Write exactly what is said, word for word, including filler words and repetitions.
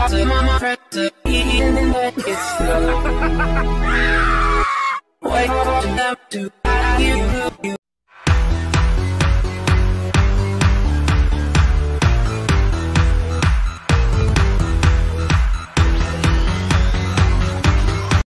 to my friend to eat and then it's slow. Wait for them to